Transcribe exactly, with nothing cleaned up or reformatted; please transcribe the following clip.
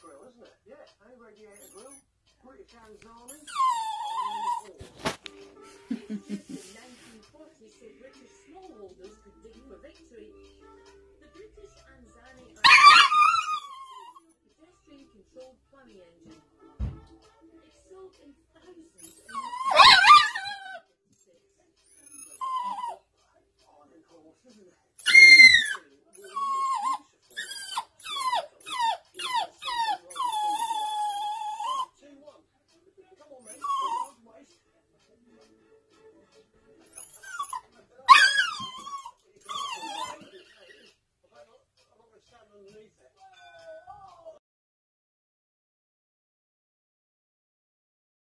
grill, isn't it? Yeah, a radiator grill, British Anzani. Introduced in nineteen forty so British smallholders could dig for victory, the British Anzani are a pedestrian-controlled ploughing engine. It's sold in thousands